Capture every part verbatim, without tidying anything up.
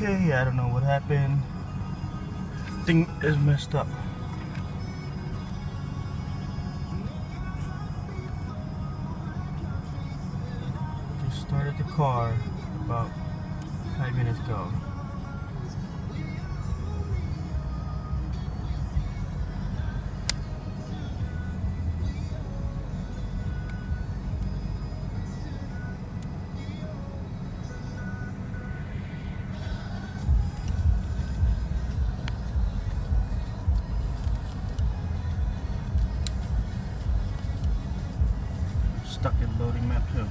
Okay, I don't know what happened. Thing is messed up. Just started the car about five minutes ago. Stuck in loading map too.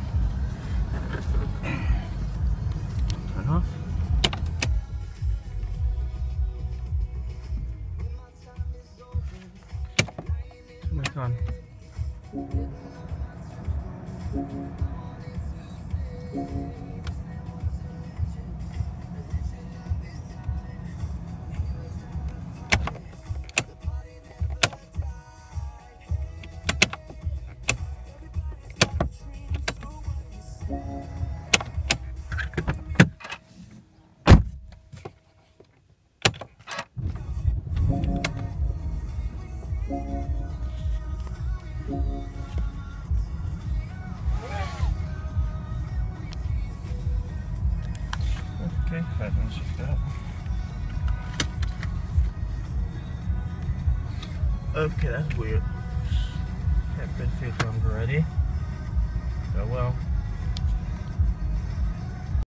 Turn off. Turn back on. Okay, five minutes of that. Okay, that's weird. Haven't been a few times already. Oh well.